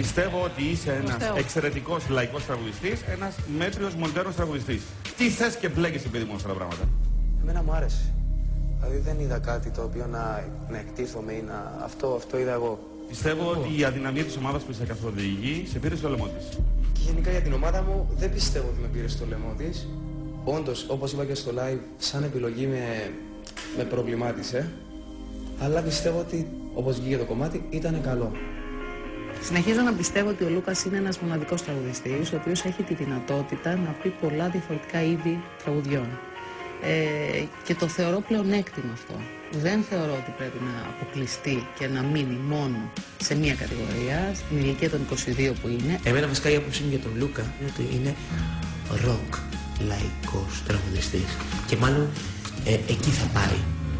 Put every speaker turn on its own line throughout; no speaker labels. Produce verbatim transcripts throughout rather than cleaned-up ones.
Πιστεύω ότι είσαι ένας εξαιρετικός λαϊκός τραγουδιστής, ένας μέτριος μοντέρνος τραγουδιστής. Τι θες και μπλέκεσαι, παιδί μου, αυτά τα πράγματα?
Εμένα μου άρεσε. Δηλαδή δεν είδα κάτι το οποίο να, να εκτίθομαι ή να... Αυτό, αυτό είδα εγώ.
Πιστεύω ότι η αδυναμία της ομάδας που σε καθοδηγεί σε πήρε στο λαιμό της.
Και γενικά για την ομάδα μου δεν πιστεύω ότι με πήρε στο λαιμό της. Όντως, όπως είπα και στο live, σαν επιλογή με, με προβλημάτισε. Αλλά πιστεύω ότι, όπως βγήκε το κομμάτι, ήταν καλό.
Συνεχίζω να πιστεύω ότι ο Λούκας είναι ένας μοναδικός τραγουδιστής, ο οποίος έχει τη δυνατότητα να πει πολλά διαφορετικά είδη τραγουδιών. Ε, και το θεωρώ πλεονέκτημα αυτό. Δεν θεωρώ ότι πρέπει να αποκλειστεί και να μείνει μόνο σε μία κατηγορία, στην ηλικία των είκοσι δύο που είναι.
Εμένα βασικά η άποψή μου για τον Λούκα είναι ότι είναι ροκ λαϊκός τραγουδιστής και μάλλον ε, εκεί θα πάει.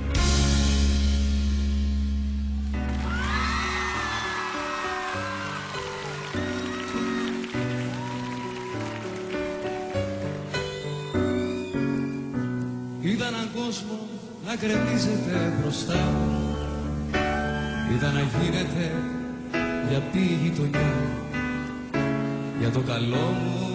Είδα έναν κόσμο να κρεμίζεται μπροστά. Είδα να γίνεται για τη γειτονιά, για το καλό μου.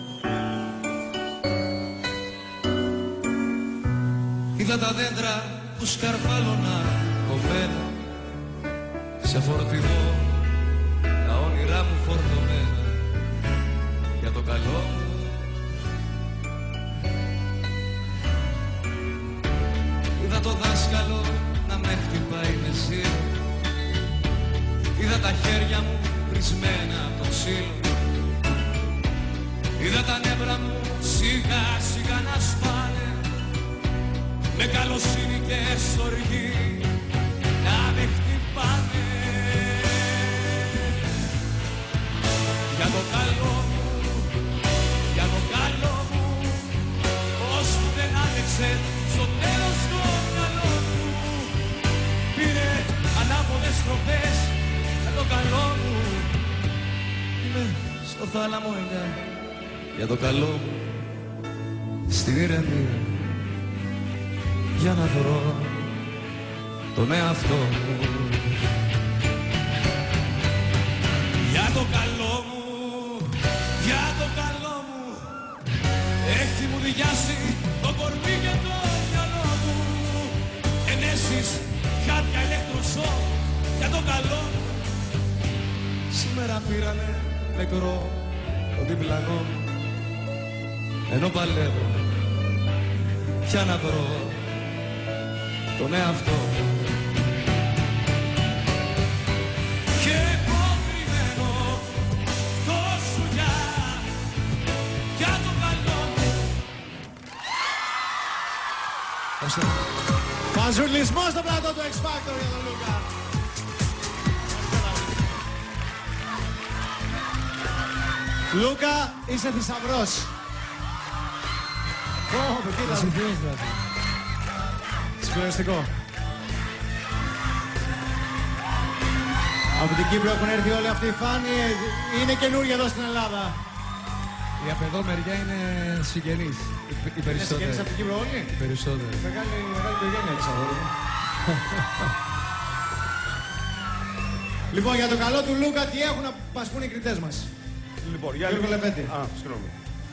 Είδα τα δέντρα που σκαρφάλωνα κοπέλα, σε φορτηγό τα όνειρά μου φορτωμένα, για το καλό μου. Είδα το δάσκαλο να με χτυπάει με ζήλο. Είδα τα χέρια μου πρισμένα από το ξύλο. Είδα τα νεύρα μου σιγά σιγά να σπάνε, με καλοσύνη και στοργή να με χτυπάνε. Για το καλό μου, για το καλό μου, ως που δεν άντεξε στο τέλος το καλό μου. Πήρε ανάποδες στροφές για το καλό μου. Είμαι στο θάλαμο εννιά για το καλό μου, στην ηρεμία, για να βρω τον εαυτό μου. Για το καλό μου, για το καλό μου, έχει μου διάσει το κορμί και το μυαλό μου. Ενέσεις, χάτια, ηλεκτροσόκ, για το καλό μου. Σήμερα πήρανε νεκρό το διπλανό μου, ενώ παλεύω πια να βρω τον εαυτό μου. Και εγώ κρυμμένο το σουγιά για το καλό μου.
Μαζουλισμός στο πλατό του X Factor για τον Λούκα. Λούκα, είσαι θησαυρός. Ω, κοίτα. Συγκλονιστικό. Από την Κύπρο έχουν έρθει όλοι αυτοί οι φάνοι. Είναι καινούργοι εδώ στην Ελλάδα.
Η από εδώ μεριά είναι συγγενείς. Οι περισσότεροι.
Είναι συγγενείς από την Κύπρο όλοι.
Οι περισσότεροι.
Μεγάλη, μεγάλη οικογένεια της αγόρου. Λοιπόν, για το καλό του Λούκα, τι έχουν να μας πούν οι κριτές μας?
Λοιπόν, για
λίγο Λεπέτη.
Α, συγγνώμη.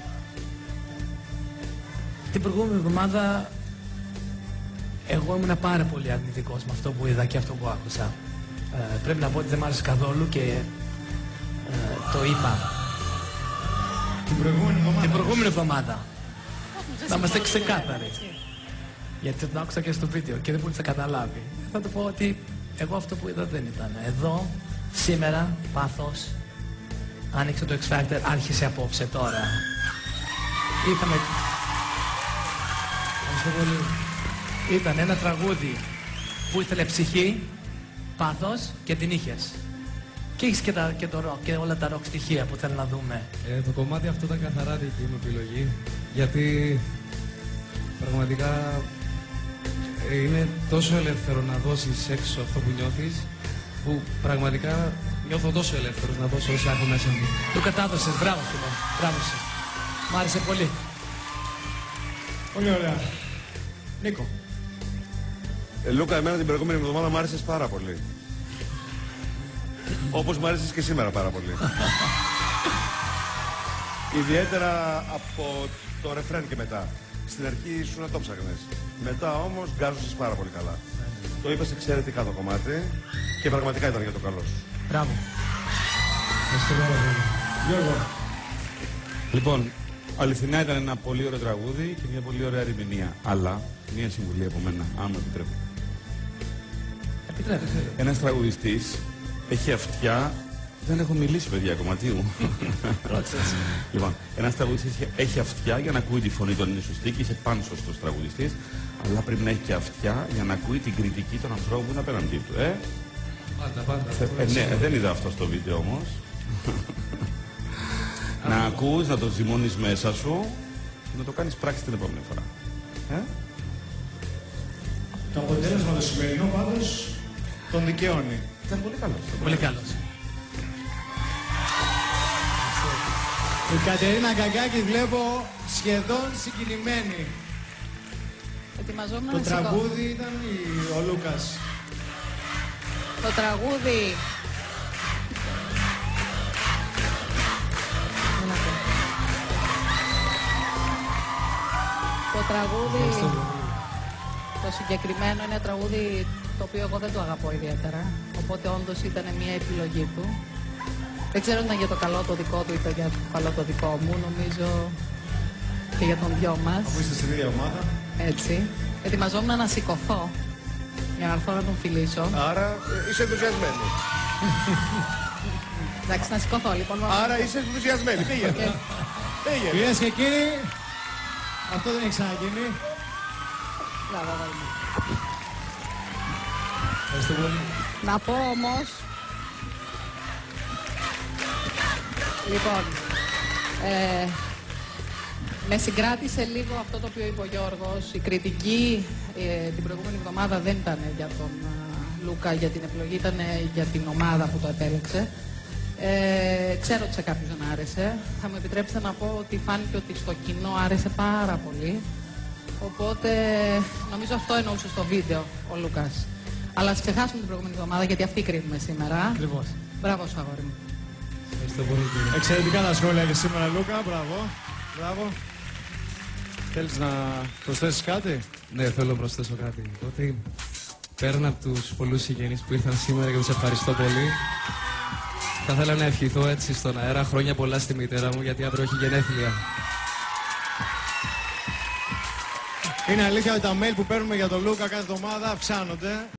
Την προηγούμενη εβδομάδα εγώ ήμουν πάρα πολύ αρνητικός με αυτό που είδα και αυτό που άκουσα. Ε, πρέπει να πω ότι δεν μ' άρεσε καθόλου και ε, το είπα.
Την προηγούμενη εβδομάδα.
Την προηγούμενη εβδομάδα. Να είμαστε ξεκάθαροι. Γιατί το άκουσα και στο βίντεο και δεν μπορούσα να καταλάβει. Θα του πω ότι εγώ αυτό που είδα δεν ήταν. Εδώ, σήμερα, πάθος, άνοιξε το X Factor, άρχισε απόψε τώρα. Είχαμε... Ευχαριστώ πολύ. Ήταν ένα τραγούδι που ήθελε ψυχή, πάθος και την είχες. Και έχεις και, τα, και το rock και όλα τα rock στοιχεία που θέλω να δούμε.
Ε, το κομμάτι αυτό ήταν καθαρά δική μου επιλογή, γιατί πραγματικά ε, είναι τόσο ελεύθερο να δώσεις έξω αυτό που νιώθεις, που πραγματικά νιώθω τόσο ελεύθερος να δώσω όσα έχω μέσα μου.
Το κατάδωσες, μπράβο φίλε, μπράβο σου. Μ' άρεσε πολύ.
Πολύ ωραία. Νίκο.
Ε, Λούκα, εμένα την προηγούμενη εβδομάδα μου άρεσες πάρα πολύ. Όπως μου άρεσες και σήμερα πάρα πολύ. Ιδιαίτερα από το ρεφρέν και μετά. Στην αρχή σου να το ψάχνες. Μετά όμως γκάζωσες πάρα πολύ καλά. Το είπες εξαιρετικά το κομμάτι και πραγματικά ήταν για το καλό σου.
Μπράβο.
Γιώργο.
Λοιπόν, αληθινά ήταν ένα πολύ ωραίο τραγούδι και μια πολύ ωραία ερμηνεία. Αλλά, μια συμβουλή από μένα, αν μου επιτρέπετε.
Επιτρέπετε.
Ένας τραγουδιστής έχει αυτιά. Δεν έχω μιλήσει, παιδιά, κομματί μου. Λοιπόν, ένας τραγουδιστής έχει αυτιά για να ακούει τη φωνή του, αν είναι σωστή και είσαι πανσωστός τραγουδιστής. Αλλά πρέπει να έχει και αυτιά για να ακούει την κριτική των ανθρώπων που είναι απέναντί του. Ε?
Πάντα, πάντα.
Ε, ναι, δεν είδα αυτό στο βίντεο όμως. Να ακούς, να το ζυμώνεις μέσα σου και να το κάνεις πράξη την επόμενη φορά. Ε?
Το αποτέλεσμα το σημερινό πάντως τον δικαιώνει.
Ήταν πολύ καλός.
Πολύ καλός.
Η Κατερίνα Γκαγκάκη βλέπω σχεδόν συγκινημένη.
Ετοιμαζόμουν
Το
να σηκώ.
τραγούδι ήταν η- ο Λούκας.
Το τραγούδι. Το τραγούδι, το συγκεκριμένο είναι τραγούδι το οποίο εγώ δεν το αγαπώ ιδιαίτερα, οπότε όντως ήταν μια επιλογή του. Δεν ξέρω αν ήταν για το καλό το δικό του ή το για το καλό το δικό μου, νομίζω και για τον δυο μας.
Αφού είστε στην ίδια ομάδα.
Έτσι. Ετοιμαζόμουν να σηκωθώ για να έρθω να τον φιλήσω.
Άρα ε, είσαι ενθουσιασμένη.
Εντάξει, να σηκωθώ λοιπόν.
Άρα είσαι ενθουσιασμένη. Πήγαινε.
Και-
Πήγαινε.
Κυρίες και κύριοι, αυτό δεν έχει ξαναγίνει.
Μπράβο, αγόρι μου.
Ευχαριστώ πολύ.
Να πω όμως... Λοιπόν, ε, με συγκράτησε λίγο αυτό το οποίο είπε ο Γιώργος. Η κριτική ε, την προηγούμενη εβδομάδα δεν ήταν για τον α, Λούκα, για την επιλογή, ήταν για την ομάδα που το επέλεξε. Ε, ξέρω ότι σε κάποιους δεν άρεσε. Θα μου επιτρέψετε να πω ότι φάνηκε ότι στο κοινό άρεσε πάρα πολύ. Οπότε νομίζω αυτό εννοούσε στο βίντεο ο Λούκας. Αλλά ας ξεχάσουμε την προηγούμενη εβδομάδα γιατί αυτή κρίνουμε σήμερα.
Ακριβώς.
Μπράβο σου, αγόρι μου.
Ευχαριστώ πολύ, κύριε.
Εξαιρετικά τα σχόλια και σήμερα, Λούκα. Μπράβο. Μπράβο. Θέλεις να προσθέσεις κάτι?
Ναι, θέλω να προσθέσω κάτι. Ότι πέραν από τους πολλούς συγγενείς που ήρθαν σήμερα και τους ευχαριστώ πολύ, θα ήθελα να ευχηθώ έτσι στον αέρα χρόνια πολλά στη μητέρα μου, γιατί αύριο έχει γενέθλια.
Είναι αλήθεια ότι τα mail που παίρνουμε για τον Λούκα κάθε εβδομάδα αυξάνονται.